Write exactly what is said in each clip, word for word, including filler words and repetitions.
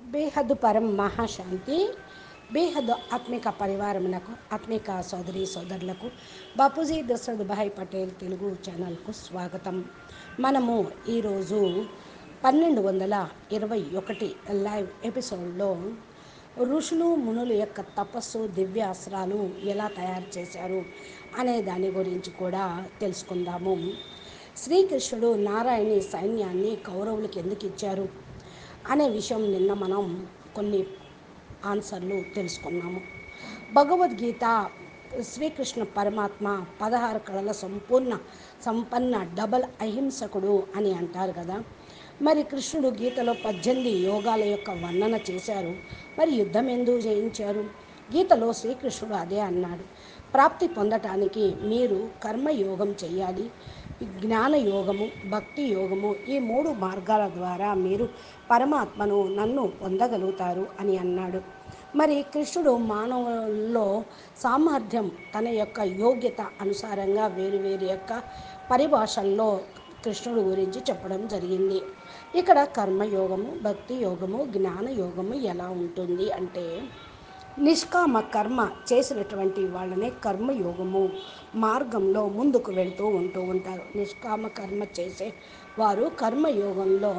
బేహద్దు పరం మహాశాంతి బేహద్దు ఆత్మిక పరివారమునకు ఆత్మిక సోదరి సోదరులకు బాపూజీ దశరథ్ భాయ్ పటేల్ తెలుగు ఛానల్కు స్వాగతం. మనము ఈరోజు పన్నెండు వందల ఇరవై ఒకటి లైవ్ ఎపిసోడ్లో ఋషులు మునుల యొక్క తపస్సు దివ్యాస్త్రాలు ఎలా తయారు చేశారు అనే దాని గురించి కూడా తెలుసుకుందాము. శ్రీకృష్ణుడు నారాయణి సైన్యాన్ని కౌరవులకు ఎందుకు ఇచ్చారు అనే విషయం నిన్న మనం కొన్ని ఆన్సర్లు తెలుసుకున్నాము. భగవద్గీత శ్రీకృష్ణ పరమాత్మ పదహారు కళల సంపూర్ణ సంపన్న డబల్ అహింసకుడు అని అంటారు కదా. మరి కృష్ణుడు గీతలో పద్దెనిమిది యోగాల యొక్క వర్ణన చేశారు. మరి యుద్ధం ఎందుకు చేయించారు? గీతలో శ్రీకృష్ణుడు అదే అన్నాడు, ప్రాప్తి పొందటానికి మీరు కర్మయోగం చేయాలి, జ్ఞాన యోగము, భక్తి యోగము, ఈ మూడు మార్గాల ద్వారా మీరు పరమాత్మను నన్ను పొందగలుగుతారు అని అన్నాడు. మరి కృష్ణుడు మానవుల్లో సామర్థ్యం తన యొక్క యోగ్యత అనుసారంగా వేరు వేరు యొక్క పరిభాషల్లో కృష్ణుడు గురించి చెప్పడం జరిగింది. ఇక్కడ కర్మయోగము, భక్తి యోగము, జ్ఞాన యోగము ఎలా ఉంటుంది అంటే, నిష్కామ కర్మ చేసినటువంటి వాళ్ళనే కర్మయోగము మార్గంలో ముందుకు వెళ్తూ ఉంటూ ఉంటారు. నిష్కామ కర్మ చేసే వారు కర్మయోగంలో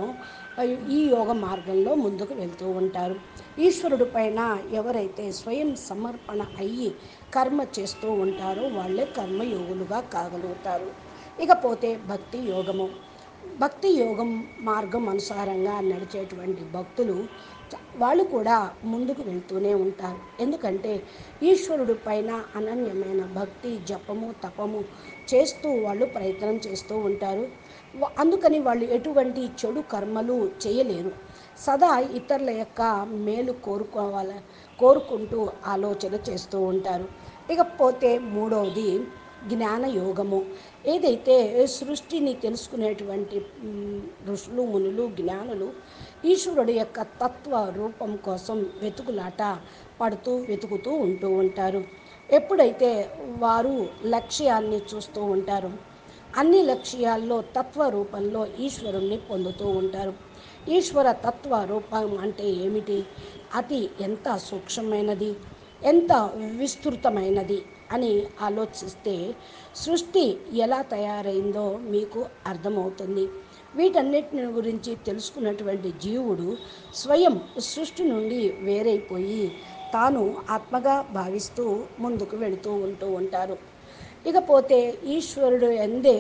ఈ యోగ మార్గంలో ముందుకు వెళ్తూ ఉంటారు. ఈశ్వరుడి పైన ఎవరైతే స్వయం సమర్పణ అయ్యి కర్మ చేస్తూ ఉంటారో వాళ్ళే కర్మయోగులుగా కాగలుగుతారు. ఇకపోతే భక్తి యోగము, భక్తి యోగం మార్గం అనుసారంగా నడిచేటువంటి భక్తులు వాళ్ళు కూడా ముందుకు వెళ్తూనే ఉంటారు. ఎందుకంటే ఈశ్వరుడి పైన అనన్యమైన భక్తి, జపము, తపము చేస్తూ వాళ్ళు ప్రయత్నం చేస్తూ ఉంటారు. అందుకని వాళ్ళు ఎటువంటి చెడు కర్మలు చేయలేరు. సదా ఇతరుల యొక్క మేలు కోరుకోవాలి కోరుకుంటూ ఆలోచన చేస్తూ ఉంటారు. ఇకపోతే మూడవది జ్ఞాన యోగము. ఏదైతే సృష్టిని తెలుసుకునేటువంటి ఋషులు మునులు జ్ఞానులు ఈశ్వరుడు యొక్క తత్వ రూపం కోసం వెతుకులాట పడుతూ వెతుకుతూ ఉంటూ ఉంటారు. ఎప్పుడైతే వారు లక్ష్యాన్ని చూస్తూ ఉంటారో అన్ని లక్ష్యాల్లో తత్వ రూపంలో ఈశ్వరుణ్ణి పొందుతూ ఉంటారు. ఈశ్వర తత్వ రూపం అంటే ఏమిటి, అది ఎంత సూక్ష్మమైనది, ఎంత విస్తృతమైనది అని ఆలోచిస్తే సృష్టి ఎలా తయారైందో మీకు అర్థమవుతుంది. వీటన్నిటిని గురించి తెలుసుకున్నటువంటి జీవుడు స్వయం సృష్టి నుండి వేరైపోయి తాను ఆత్మగా భావిస్తూ ముందుకు వెళుతూ ఉంటూ ఉంటారు. ఇకపోతే ఈశ్వరుడు ఎందే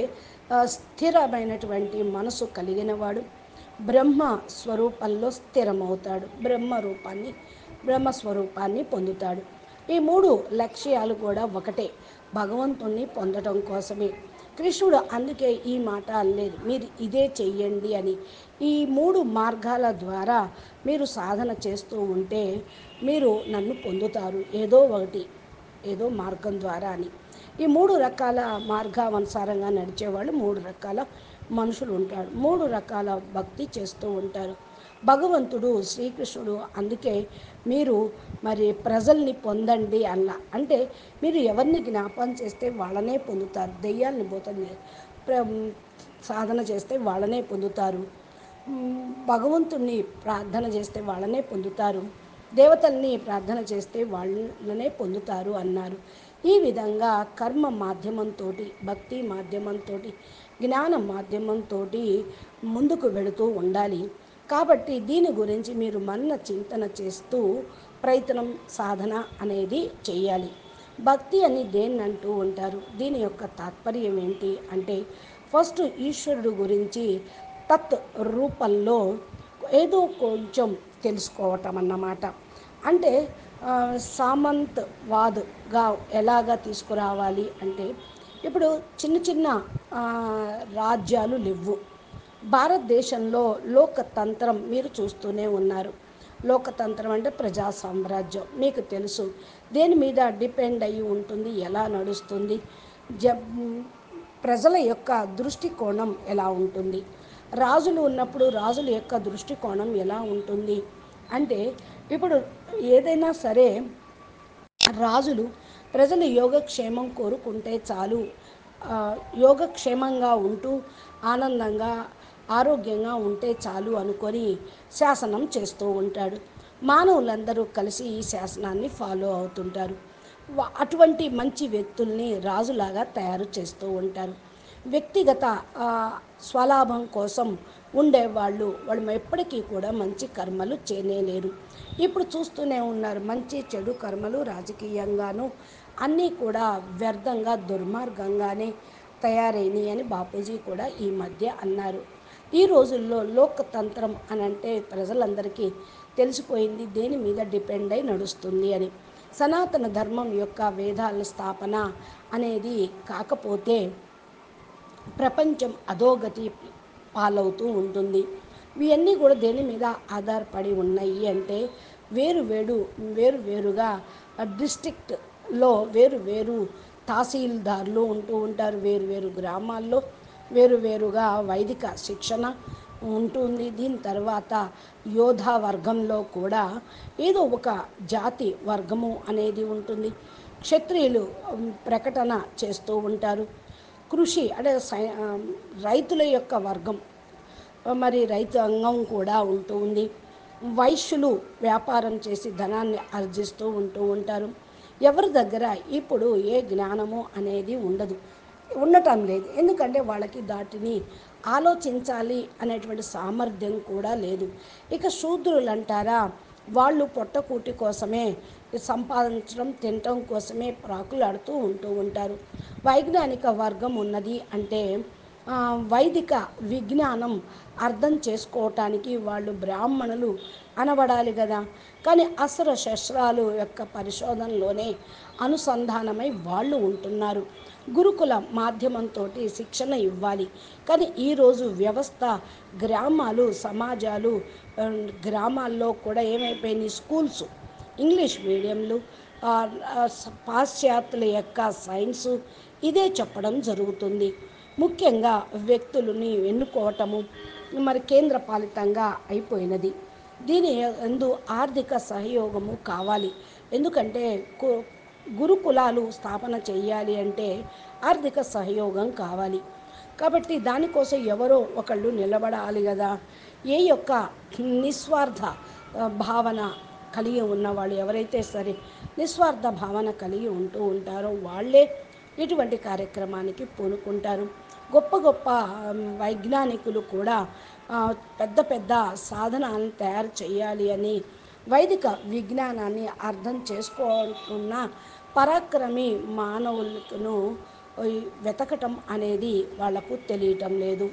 స్థిరమైనటువంటి మనసు కలిగినవాడు బ్రహ్మ స్వరూపంలో స్థిరమవుతాడు, బ్రహ్మ రూపాన్ని బ్రహ్మస్వరూపాన్ని పొందుతాడు. ఈ మూడు లక్ష్యాలు కూడా ఒకటే, భగవంతుణ్ణి పొందడం కోసమే. కృష్ణుడు అందుకే ఈ మాట అనలేదు మీరు ఇదే చెయ్యండి అని. ఈ మూడు మార్గాల ద్వారా మీరు సాధన చేస్తూ ఉంటే మీరు నన్ను పొందుతారు ఏదో ఒకటి ఏదో మార్గం ద్వారా అని. ఈ మూడు రకాల మార్గానుసారంగా నడిచేవాళ్ళు మూడు రకాల మనుషులు ఉంటారు, మూడు రకాల భక్తి చేస్తూ ఉంటారు. భగవంతుడు శ్రీకృష్ణుడు అందుకే మీరు మరి ప్రజల్ని పొందండి అన్న అంటే మీరు ఎవరిని జ్ఞాపకం చేస్తే వాళ్ళనే పొందుతారు, దెయ్యాల్ని పోతుంది సాధన చేస్తే వాళ్ళనే పొందుతారు, భగవంతుణ్ణి ప్రార్థన చేస్తే వాళ్ళనే పొందుతారు, దేవతల్ని ప్రార్థన చేస్తే వాళ్ళనే పొందుతారు అన్నారు. ఈ విధంగా కర్మ మాధ్యమంతో, భక్తి మాధ్యమంతో, జ్ఞాన మాధ్యమంతో ముందుకు వెళుతూ ఉండాలి. కాబట్టి దీని గురించి మీరు మన్న చింతన చేస్తూ ప్రయత్నం సాధన అనేది చేయాలి. భక్తి అని దేన్ని అంటూ ఉంటారు, దీని యొక్క తాత్పర్యం ఏంటి అంటే, ఫస్ట్ ఈశ్వరుడు గురించి తత్ రూపంలో ఏదో కొంచెం తెలుసుకోవటం అన్నమాట. అంటే సామంత్ వాద్గా ఎలాగా తీసుకురావాలి అంటే, ఇప్పుడు చిన్న చిన్న రాజ్యాలు లేవు. భారతదేశంలో లోకతంత్రం మీరు చూస్తూనే ఉన్నారు. లోకతంత్రం అంటే ప్రజా సామ్రాజ్యం మీకు తెలుసు. దేని మీద డిపెండ్ అయ్యి ఉంటుంది, ఎలా నడుస్తుంది, జ ప్రజల యొక్క దృష్టికోణం ఎలా ఉంటుంది, రాజులు ఉన్నప్పుడు రాజుల యొక్క దృష్టికోణం ఎలా ఉంటుంది అంటే, ఇప్పుడు ఏదైనా సరే రాజులు ప్రజలు యోగక్షేమం కోరుకుంటే చాలు, యోగక్షేమంగా ఉంటూ ఆనందంగా ఆరోగ్యంగా ఉంటే చాలు అనుకొని శాసనం చేస్తూ ఉంటాడు. మానవులందరూ కలిసి ఈ శాసనాన్ని ఫాలో అవుతుంటారు. అటువంటి మంచి వ్యక్తుల్ని రాజులాగా తయారు చేస్తూ ఉంటారు. వ్యక్తిగత స్వలాభం కోసం ఉండేవాళ్ళు వాళ్ళు ఎప్పటికీ కూడా మంచి కర్మలు చేయలేరు. ఇప్పుడు చూస్తూనే ఉన్నారు, మంచి చెడు కర్మలు రాజకీయంగాను అన్నీ కూడా వ్యర్థంగా దుర్మార్గంగానే తయారైనవి అని బాపూజీ కూడా ఈ మధ్య అన్నారు. ఈ రోజుల్లో లోకతంత్రం అని అంటే ప్రజలందరికీ తెలిసిపోయింది దేని మీద డిపెండ్ అయి నడుస్తుంది అని. సనాతన ధర్మం యొక్క వేదాల స్థాపన అనేది కాకపోతే ప్రపంచం అధోగతి పాలవుతూ ఉంటుంది. ఇవన్నీ కూడా దేని మీద ఆధారపడి ఉన్నాయి అంటే వేరు వేరు వేరు వేరుగా డిస్ట్రిక్ట్లో వేరు వేరు తహసీల్దార్లు ఉంటూ ఉంటారు. వేరు వేరు గ్రామాల్లో వేరు వేరుగా వైదిక శిక్షణ ఉంటుంది. దీని తర్వాత యోధా వర్గంలో కూడా ఏదో ఒక జాతి వర్గము అనేది ఉంటుంది. క్షత్రియులు ప్రకటన చేస్తూ ఉంటారు. కృషి అంటే రైతుల యొక్క వర్గం మరి రైతాంగం కూడా ఉంటూ ఉంది. వైశ్యులు వ్యాపారం చేసి ధనాన్ని ఆర్జిస్తూ ఉంటూ ఉంటారు. ఎవరి దగ్గర ఇప్పుడు ఏ జ్ఞానము అనేది ఉండదు, ఉండటం లేదు. ఎందుకంటే వాళ్ళకి దాటిని ఆలోచించాలి అనేటువంటి సామర్థ్యం కూడా లేదు. ఇక శూద్రులు అంటారా, వాళ్ళు పొట్టకూటి కోసమే సంపాదించడం తినటం కోసమే ప్రాకులాడుతూ ఉంటూ ఉంటారు. వైజ్ఞానిక వర్గం ఉన్నది అంటే వైదిక విజ్ఞానం అర్థం చేసుకోవటానికి వాళ్ళు బ్రాహ్మణులు అనబడాలి కదా. కానీ అస్త్ర శస్త్రాలు యొక్క పరిశోధనలోనే అనుసంధానమై వాళ్ళు ఉంటున్నారు. గురుకుల మాధ్యమంతో శిక్షణ ఇవ్వాలి. కానీ ఈరోజు వ్యవస్థ గ్రామాలు సమాజాలు గ్రామాల్లో కూడా ఏమైపోయినాయి, స్కూల్స్ ఇంగ్లీష్ మీడియంలు పాశ్చాత్యుల యొక్క సైన్సు ఇదే చెప్పడం జరుగుతుంది. ముఖ్యంగా వ్యక్తులని ఎన్నుకోవటము మరి కేంద్ర పాలితంగా అయిపోయినది. దీని ఎందు ఆర్థిక సహయోగము కావాలి. ఎందుకంటే గురుకులాలు స్థాపన చేయాలి అంటే ఆర్థిక సహయోగం కావాలి. కాబట్టి దానికోసం ఎవరో ఒకళ్ళు నిలబడాలి కదా. ఏ యొక్క నిస్వార్థ భావన కలిగి ఉన్నవాళ్ళు ఎవరైతే సరే నిస్వార్థ భావన కలిగి ఉంటూ ఉంటారో వాళ్ళే ఇటువంటి కార్యక్రమానికి పూనుకుంటారు. గొప్ప గొప్ప వైజ్ఞానికులు కూడా పెద్ద పెద్ద సాధనాలను తయారు చేయాలి అని వైదిక విజ్ఞానాన్ని అర్థం చేసుకుంటున్న పరాక్రమి మానవులను వెతకటం అనేది వాళ్లకు తెలియటం లేదు.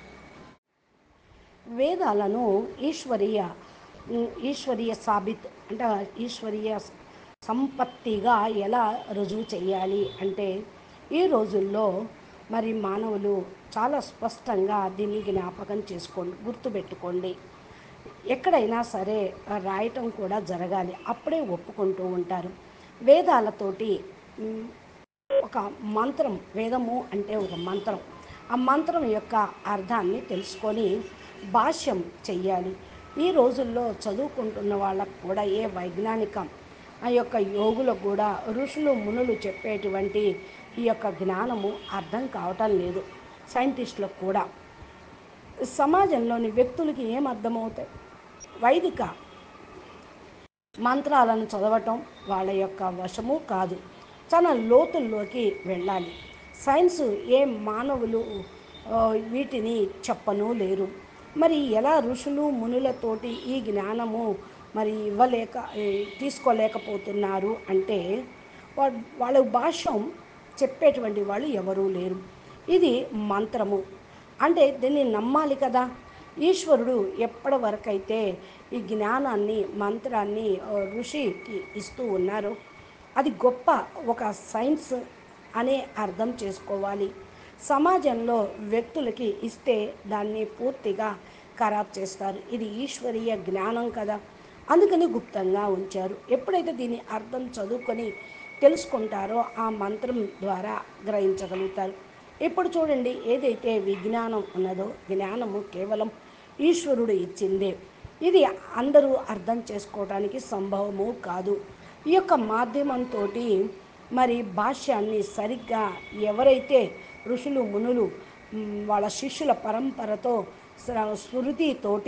వేదాలను ఈశ్వరీయ ఈశ్వరీయ సాబిత్ అంటే ఈశ్వరీయ సంపత్తిగా ఎలా రుజువు చేయాలి అంటే ఈ రోజుల్లో మరి మానవులు చాలా స్పష్టంగా దీన్ని జ్ఞాపకం చేసుకోండి, గుర్తుపెట్టుకోండి. ఎక్కడైనా సరే రాయటం కూడా జరగాలి, అప్పుడే ఒప్పుకుంటూ ఉంటారు. వేదాలతోటి ఒక మంత్రం, వేదము అంటే ఒక మంత్రం, ఆ మంత్రం యొక్క అర్థాన్ని తెలుసుకొని భాష్యం చెయ్యాలి. ఈ రోజుల్లో చదువుకుంటున్న వాళ్ళకు కూడా ఏ వైజ్ఞానికం ఆ యొక్క యోగులకు కూడా ఋషులు మునులు చెప్పేటువంటి ఈ యొక్క జ్ఞానము అర్థం కావటం లేదు. సైంటిస్టులకు కూడా సమాజంలోని వ్యక్తులకి ఏం అర్థమవుతాయి? వైదిక మంత్రాలను చదవటం వాళ్ళ యొక్క వశము కాదు, చాలా లోతుల్లోకి వెళ్ళాలి. సైన్స్ ఏ మానవులు వీటిని చెప్పను లేరు. మరి ఎలా ఋషులు మునులతోటి ఈ జ్ఞానము మరి ఇవ్వలేక తీసుకోలేకపోతున్నారు అంటే వాళ్ళ భాష్యం చెప్పేటువంటి వాళ్ళు ఎవరూ లేరు. ఇది మంత్రము అంటే దీన్ని నమ్మాలి కదా. ఈశ్వరుడు ఎప్పటి వరకైతే ఈ జ్ఞానాన్ని మంత్రాన్ని ఋషికి ఇస్తూ ఉన్నారో అది గొప్ప ఒక సైన్స్ అనే అర్థం చేసుకోవాలి. సమాజంలో వ్యక్తులకి ఇస్తే దాన్ని పూర్తిగా ఖరాబ్ చేస్తారు. ఇది ఈశ్వరీయ జ్ఞానం కదా, అందుకని గుప్తంగా ఉంచారు. ఎప్పుడైతే దీని అర్థం చదువుకొని తెలుసుకుంటారో ఆ మంత్రం ద్వారా గ్రహించగలుగుతారు. ఇప్పుడు చూడండి, ఏదైతే విజ్ఞానం ఉన్నదో జ్ఞానము కేవలం ఈశ్వరుడు ఇచ్చిందే. ఇది అందరూ అర్థం చేసుకోవడానికి సంభవము కాదు. ఈ యొక్క మాధ్యమంతో మరి భాష్యాన్ని సరిగ్గా ఎవరైతే ఋషులు మునులు వాళ్ళ శిష్యుల పరంపరతో స్మృతితోటి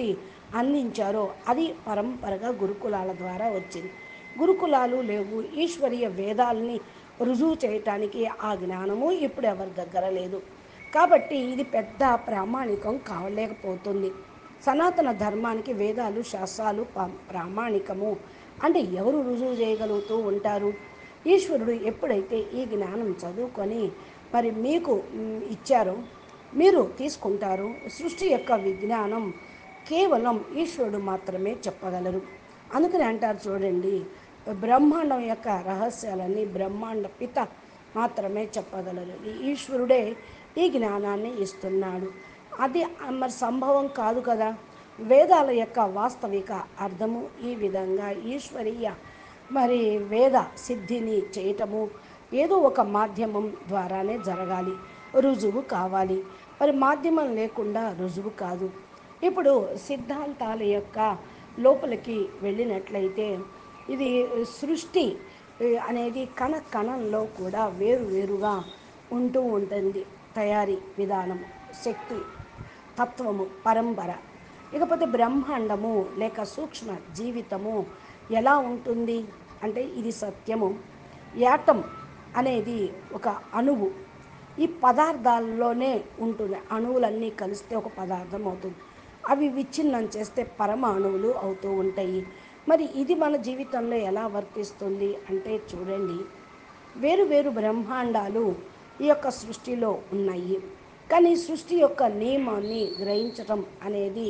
అందించారో అది పరంపరగా గురుకులాల ద్వారా వచ్చింది. గురుకులాలు లేవు, ఈశ్వరీయ వేదాలని రుజువు చేయటానికి ఆ జ్ఞానము ఇప్పుడు ఎవరి దగ్గర లేదు. కాబట్టి ఇది పెద్ద ప్రామాణికం కావలేకపోతుంది. సనాతన ధర్మానికి వేదాలు శాస్త్రాలు ప్రామాణికము అంటే ఎవరు రుజువు చేయగలుగుతూ ఉంటారు? ఈశ్వరుడు ఎప్పుడైతే ఈ జ్ఞానం చదువుకొని మరి మీకు ఇచ్చారో మీరు తీసుకుంటారు. సృష్టి యొక్క విజ్ఞానం కేవలం ఈశ్వరుడు మాత్రమే చెప్పగలరు. అందుకని అంటారు చూడండి, బ్రహ్మాండం యొక్క రహస్యాలన్నీ బ్రహ్మాండ పిత మాత్రమే చెప్పగలరు. ఈ ఈశ్వరుడే ఈ జ్ఞానాన్ని ఇస్తున్నాడు. అది మరి సంభవం కాదు కదా. వేదాల యొక్క వాస్తవిక అర్థము ఈ విధంగా ఈశ్వరీయ మరి వేద సిద్ధిని చేయటము ఏదో ఒక మాధ్యమం ద్వారానే జరగాలి, రుజువు కావాలి. మరి మాధ్యమం లేకుండా రుజువు కాదు. ఇప్పుడు సిద్ధాంతాల యొక్క లోపలికి వెళ్ళినట్లయితే ఇది సృష్టి అనేది కణ కణంలో కూడా వేరు వేరుగా ఉంటూ ఉంటుంది. తయారీ విధానం, శక్తి తత్వము, పరంపర. ఇకపోతే బ్రహ్మాండము లేక సూక్ష్మ జీవితము ఎలా ఉంటుంది అంటే ఇది సత్యము. యాటం అనేది ఒక అణువు. ఈ పదార్థాల్లోనే ఉంటుంది. అణువులన్నీ కలిస్తే ఒక పదార్థం అవుతుంది. అవి విచ్ఛిన్నం చేస్తే పరమాణువులు అవుతూ ఉంటాయి. మరి ఇది మన జీవితంలో ఎలా వర్తిస్తుంది అంటే చూడండి, వేరు వేరు బ్రహ్మాండాలు ఈ యొక్క సృష్టిలో ఉన్నాయి. కానీ సృష్టి యొక్క నియమాన్ని గ్రహించటం అనేది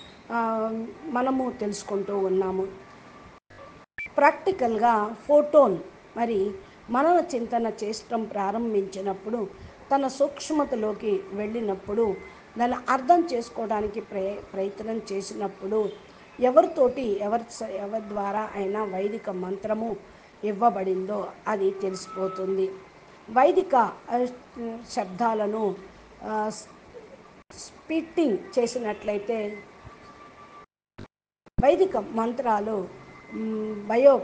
మనము తెలుసుకుంటూ ఉన్నాము. ప్రాక్టికల్గా ఫోటోన్ మరి మనన చింతన చేసటం ప్రారంభించినప్పుడు, తన సూక్ష్మతలోకి వెళ్ళినప్పుడు, దాన్ని అర్థం చేసుకోవడానికి ప్రయ ప్రయత్నం చేసినప్పుడు ఎవరితోటి ఎవరి ఎవరి ద్వారా అయినా వైదిక మంత్రము ఇవ్వబడిందో అది తెలిసిపోతుంది. వైదిక శబ్దాలను స్పిట్టింగ్ చేసినట్లయితే వైదిక మంత్రాలు బయో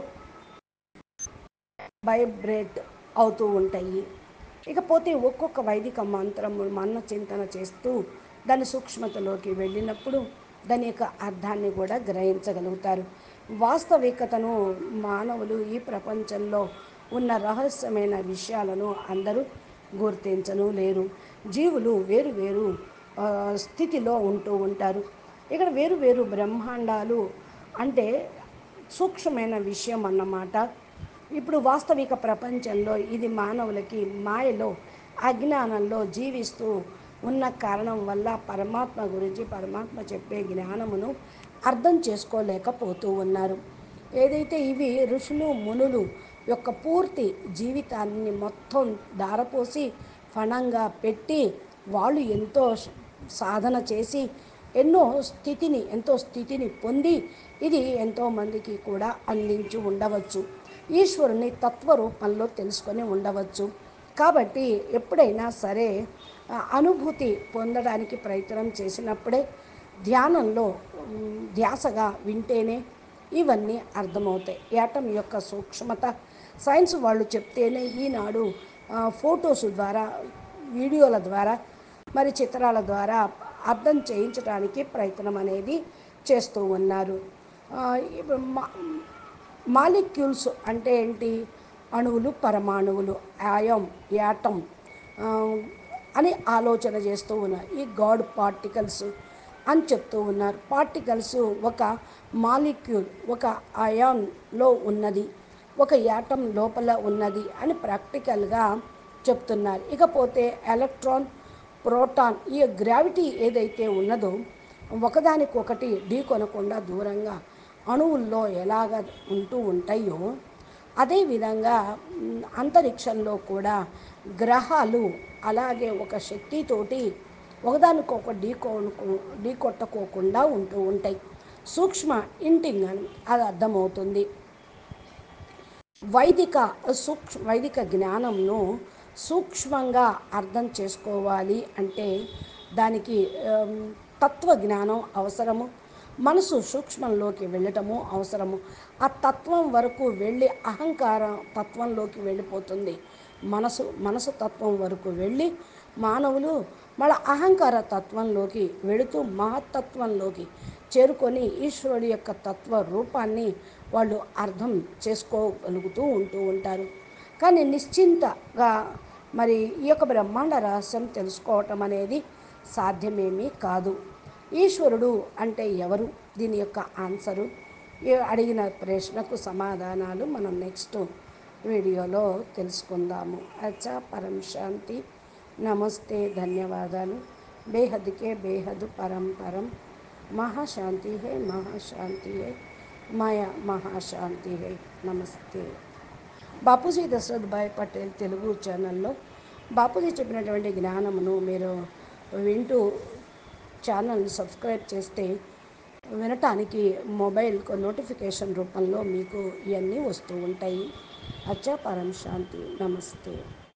వైబ్రేట్ అవుతూ ఉంటాయి. ఇకపోతే ఒక్కొక్క వైదిక మంత్రము మన చింతన చేస్తూ దాని సూక్ష్మతలోకి వెళ్ళినప్పుడు దాని యొక్క అర్థాన్ని కూడా గ్రహించగలుగుతారు. వాస్తవికతను మానవులు ఈ ప్రపంచంలో ఉన్న రహస్యమైన విషయాలను అందరూ గుర్తించను లేరు. జీవులు వేరు వేరు స్థితిలో ఉంటూ ఉంటారు. ఇక్కడ వేరు వేరు బ్రహ్మాండాలు అంటే సూక్ష్మమైన విషయం అన్నమాట. ఇప్పుడు వాస్తవిక ప్రపంచంలో ఇది మానవులకి మాయలో అజ్ఞానంలో జీవిస్తూ ఉన్న కారణం వల్ల పరమాత్మ గురించి పరమాత్మ చెప్పే జ్ఞానమును అర్థం చేసుకోలేకపోతూ ఉన్నారు. ఏదైతే ఇవి ఋషులు మునులు యొక్క పూర్తి జీవితాన్ని మొత్తం దారపోసి ఫణంగా పెట్టి వాళ్ళు ఎంతో సాధన చేసి ఎన్నో స్థితిని ఎంతో స్థితిని పొంది ఇది ఎంతోమందికి కూడా అందించి ఉండవచ్చు. ఈశ్వరుని తత్వరూపంలో తెలుసుకొని ఉండవచ్చు. కాబట్టి ఎప్పుడైనా సరే అనుభూతి పొందడానికి ప్రయత్నం చేసినప్పుడే ధ్యానంలో ధ్యాసగా వింటేనే ఇవన్నీ అర్థమవుతాయి. యాటం యొక్క సూక్ష్మత సైన్స్ వాళ్ళు చెప్తేనే ఈనాడు ఫొటోస్ ద్వారా, వీడియోల ద్వారా, మరి చిత్రాల ద్వారా అర్థం చేయించడానికి ప్రయత్నం అనేది చేస్తూ ఉన్నారు. మాలిక్యూల్స్ అంటే ఏంటి? అణువులు, పరమాణువులు, యాయం, యాటం అని ఆలోచన చేస్తూ ఉన్నారు. ఈ గాడ్ పార్టికల్స్ అని చెప్తూ ఉన్నారు. పార్టికల్స్ ఒక మాలిక్యూల్, ఒక అయాన్లో ఉన్నది, ఒక యాటం లోపల ఉన్నది అని ప్రాక్టికల్గా చెప్తున్నారు. ఇకపోతే ఎలక్ట్రాన్, ప్రోటాన్, ఈ గ్రావిటీ ఏదైతే ఉన్నదో ఒకదానికొకటి ఢీ కొనకుండా దూరంగా అణువుల్లో ఎలాగ ఉంటూ ఉంటాయో అదేవిధంగా అంతరిక్షంలో కూడా గ్రహాలు అలాగే ఒక శక్తితోటి ఒకదానికొక ఢీ కొనుకో ఢీ కొట్టుకోకుండా ఉంటూ ఉంటాయి. సూక్ష్మ ఇంటింగ్ అని అది అర్థమవుతుంది. వైదిక సూక్ష్మ వైదిక జ్ఞానంను సూక్ష్మంగా అర్థం చేసుకోవాలి అంటే దానికి తత్వజ్ఞానం అవసరము. మనసు సూక్ష్మంలోకి వెళ్ళటము అవసరము. ఆ తత్వం వరకు వెళ్ళి అహంకార తత్వంలోకి వెళ్ళిపోతుంది. మనసు మనసు తత్వం వరకు వెళ్ళి మానవులు మళ్ళీ అహంకార తత్వంలోకి వెళుతూ మహత్తత్వంలోకి చేరుకొని ఈశ్వరుడి యొక్క తత్వ రూపాన్ని వాళ్ళు అర్థం చేసుకోగలుగుతూ ఉంటూ ఉంటారు. కానీ నిశ్చింతగా మరి ఈ యొక్క బ్రహ్మాండ రహస్యం తెలుసుకోవటం అనేది సాధ్యమేమీ కాదు. ఈశ్వరుడు అంటే ఎవరు? దీని యొక్క ఆన్సరు, అడిగిన ప్రశ్నకు సమాధానాలు మనం నెక్స్ట్ వీడియోలో తెలుసుకుందాము. అచ్చా, పరం శాంతి. నమస్తే, ధన్యవాదాలు. బేహద్కే బేహద్ పరం పరం. మహాశాంతి హై, మహాశాంతి హై, మాయా మహాశాంతి హై. నమస్తే. బాపూజీ దశరథ్ భాయ్ పటేల్ తెలుగు ఛానల్లో బాపూజీ చెప్పినటువంటి జ్ఞానమును మీరు వింటూ ఛానల్ని సబ్స్క్రైబ్ చేస్తే వినటానికి మొబైల్ నోటిఫికేషన్ రూపంలో మీకు ఇవన్నీ వస్తూ ఉంటాయి. అచ్చా, పరం శాంతి. నమస్తే.